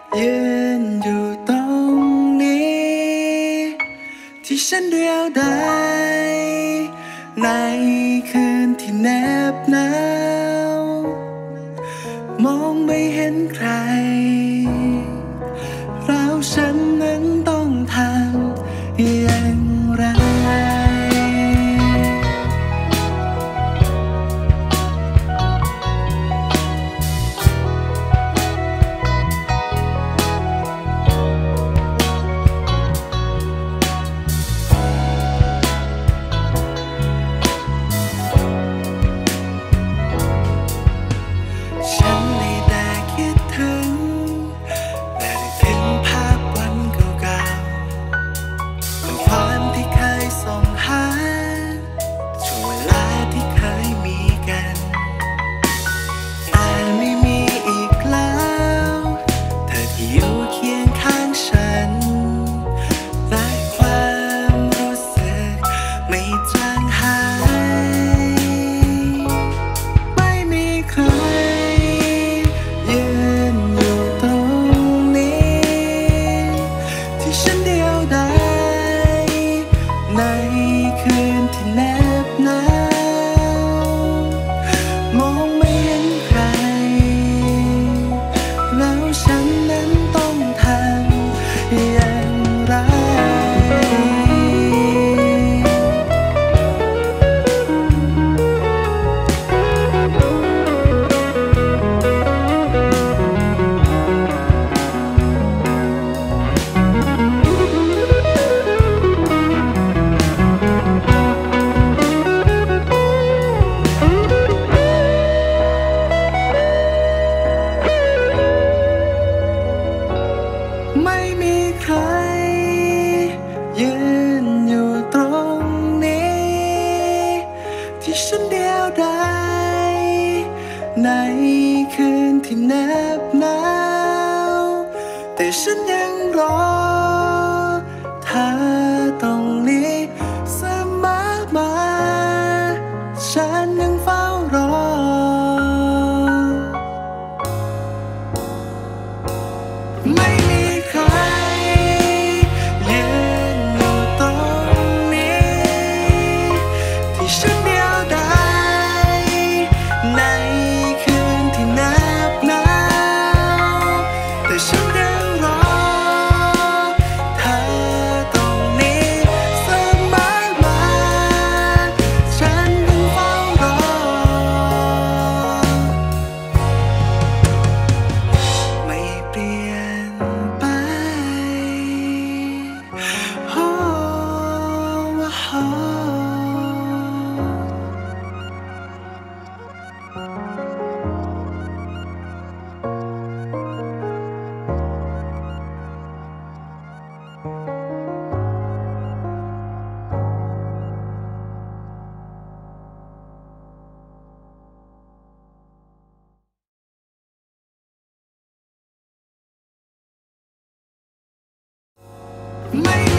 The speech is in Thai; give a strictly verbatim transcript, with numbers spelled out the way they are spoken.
ยืนอยู่ตรงนี้ที่ฉันเดียวดายในคืนที่แนบหนาวมองไม่เห็นใครแล้วฉันนั้นต้องทำอย่างไรในคืนที่แนบหนาวแต่ฉันยังรอเธอตรงนี้เสมอมาฉันยังเฝ้ารอไม่มีใครยืนอยู่ตรงนี้ที่ฉันเดียวดายในคืนที่แนบหนาวแต่ฉันยังรอเธอตรงนี้เสมอมาฉันยังเฝ้ารอไม่เปลี่ยนไปโอ้โอ้ไม่